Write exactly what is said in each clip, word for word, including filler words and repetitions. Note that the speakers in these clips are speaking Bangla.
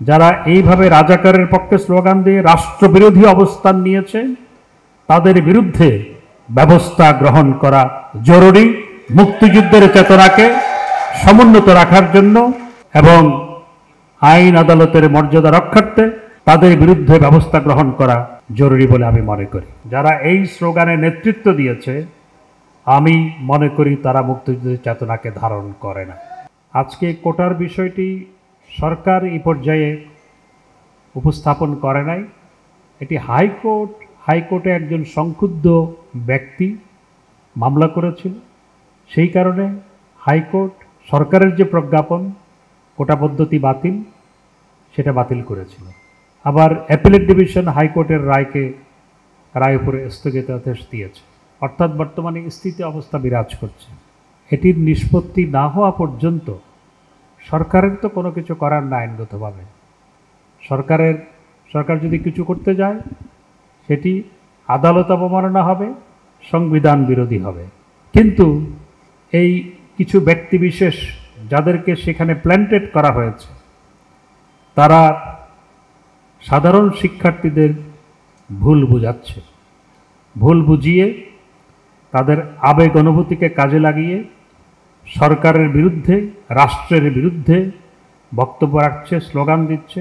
যারা এইভাবে রাজাকারের পক্ষে স্লোগান দিয়ে রাষ্ট্রবিরোধী অবস্থান নিয়েছে তাদের বিরুদ্ধে ব্যবস্থা গ্রহণ করা জরুরি, মুক্তিযুদ্ধের চেতনাকে সমুন্নত রাখার জন্য এবং আইন আদালতের মর্যাদা রক্ষার্থে তাদের বিরুদ্ধে ব্যবস্থা গ্রহণ করা জরুরি বলে আমি মনে করি। যারা এই স্লোগানে নেতৃত্ব দিয়েছে আমি মনে করি তারা মুক্তিযুদ্ধের চেতনাকে ধারণ করে না। আজকে কোটার বিষয়টি সরকার এই পর্যায়ে উপস্থাপন করে নাই। এটি হাইকোর্ট হাইকোর্টে একজন সংক্ষুব্ধ ব্যক্তি মামলা করেছিল, সেই কারণে হাইকোর্ট সরকারের যে প্রজ্ঞাপন কোটা পদ্ধতি বাতিল সেটা বাতিল করেছিল। আবার অ্যাপিলেট ডিভিশন হাইকোর্টের রায়কে রায় উপরে স্থগিতাদেশ দিয়েছে, অর্থাৎ বর্তমানে স্থিতি অবস্থা বিরাজ করছে। এটির নিষ্পত্তি না হওয়া পর্যন্ত সরকারের তো কোনো কিছু করার না আইনগতভাবে। সরকারের সরকার যদি কিছু করতে যায় সেটি আদালত অবমাননা হবে, সংবিধান বিরোধী হবে। কিন্তু এই কিছু ব্যক্তিবিশেষ যাদেরকে সেখানে প্ল্যান্টেড করা হয়েছে তারা সাধারণ শিক্ষার্থীদের ভুল বুঝাচ্ছে, ভুল বুঝিয়ে তাদের আবেগ অনুভূতিকে কাজে লাগিয়ে সরকারের বিরুদ্ধে, রাষ্ট্রের বিরুদ্ধে বক্তব্য রাখছে, স্লোগান দিচ্ছে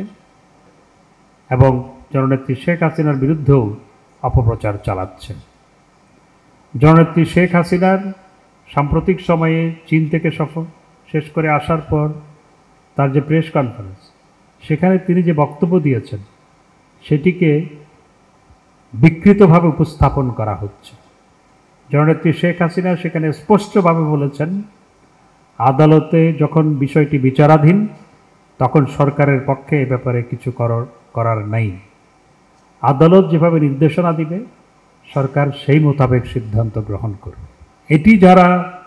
এবং জননেত্রী শেখ হাসিনার বিরুদ্ধেও অপপ্রচার চালাচ্ছে। জননেত্রী শেখ হাসিনার সাম্প্রতিক সময়ে চীন থেকে সফর শেষ করে আসার পর তার যে প্রেস কনফারেন্স, সেখানে তিনি যে বক্তব্য দিয়েছেন সেটিকে বিকৃতভাবে উপস্থাপন করা হচ্ছে। জননেত্রী শেখ হাসিনা সেখানে স্পষ্টভাবে বলেছেন, আদালতে যখন বিষয়টি বিচারাধীন তখন সরকারের পক্ষে এ ব্যাপারে কিছু করার নাই। আদালত যেভাবে নির্দেশনা দিবে সরকার সেই মোতাবেক সিদ্ধান্ত গ্রহণ করবে। এটি যারা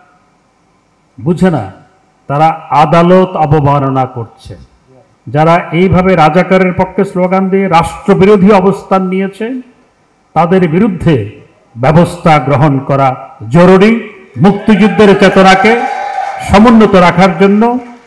বুঝে না তারা আদালত অবমাননা করছে। যারা এইভাবে রাজাকারের পক্ষে স্লোগান দিয়ে রাষ্ট্রবিরোধী অবস্থান নিয়েছে তাদের বিরুদ্ধে ব্যবস্থা গ্রহণ করা জরুরি, মুক্তিযুদ্ধের চেতনাকে সমুন্নত রাখার জন্য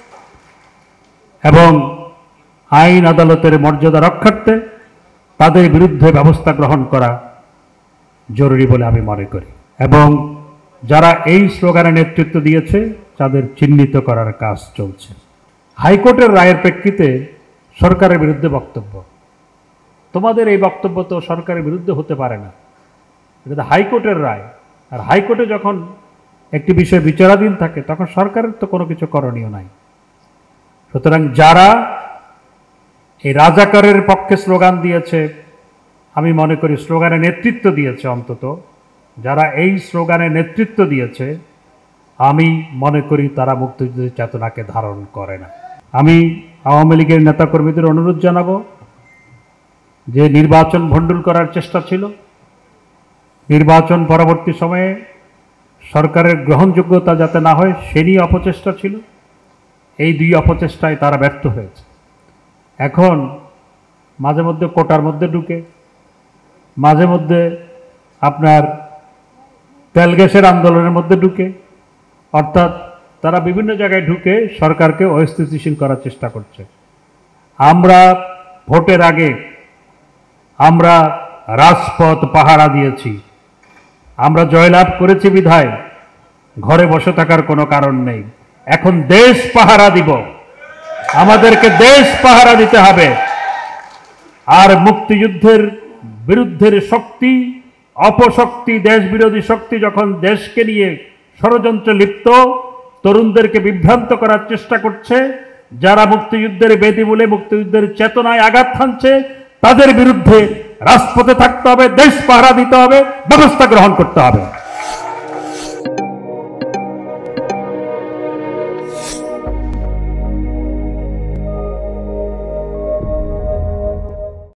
এবং আইন আদালতের মর্যাদা রক্ষার্থে তাদের বিরুদ্ধে ব্যবস্থা গ্রহণ করা জরুরি বলে আমি মনে করি। এবং যারা এই স্লোগানে নেতৃত্ব দিয়েছে তাদের চিহ্নিত করার কাজ চলছে। হাইকোর্টের রায়ের প্রেক্ষিতে সরকারের বিরুদ্ধে বক্তব্য, তোমাদের এই বক্তব্য তো সরকারের বিরুদ্ধে হতে পারে না, এটা হাইকোর্টের রায়। আর হাইকোর্টে যখন একটি বিষয় বিচারাধীন থাকে তখন সরকারের তো কোনো কিছু করণীয় নাই। সুতরাং যারা এই রাজাকারের পক্ষে স্লোগান দিয়েছে, আমি মনে করি স্লোগানে নেতৃত্ব দিয়েছে, অন্তত যারা এই স্লোগানে নেতৃত্ব দিয়েছে আমি মনে করি তারা মুক্তিযুদ্ধের চেতনাকে ধারণ করে না। আমি আওয়ামী লীগের নেতাকর্মীদের অনুরোধ জানাবো যে নির্বাচন ভণ্ডুল করার চেষ্টা ছিল, নির্বাচন পরবর্তী সময়ে সরকারের গ্রহণযোগ্যতা যাতে না হয় সে নিয়ে অপচেষ্টা ছিল। এই দুই অপচেষ্টায় তারা ব্যর্থ হয়েছে। এখন মাঝে মধ্যে কোটার মধ্যে ঢুকে, মাঝে মধ্যে আপনার তেল গ্যাসের আন্দোলনের মধ্যে ঢুকে, অর্থাৎ তারা বিভিন্ন জায়গায় ঢুকে সরকারকে অস্থিতিশীল করার চেষ্টা করছে। আমরা ভোটের আগে আমরা রাজপথ পাহারা দিয়েছি, আমরা জয়লাভ করেছি বিধায় ঘরে বসে থাকার কোনো কারণ নেই। এখন দেশ পাহারা দিব, আমাদেরকে দেশ পাহারা দিতে হবে। আর মুক্তিযুদ্ধের বিরুদ্ধের শক্তি, অপশক্তি, দেশ বিরোধী শক্তি যখন দেশকে নিয়ে ষড়যন্ত্রে লিপ্ত, তরুণদেরকে বিভ্রান্ত করার চেষ্টা করছে, যারা মুক্তিযুদ্ধের বেদি বলে মুক্তিযুদ্ধের চেতনায় আঘাত হানছে, তাদের বিরুদ্ধে রাজপথে থাকতে হবে, দেশ পাহারা দিতে হবে, ব্যবস্থা গ্রহণ করতে হবে।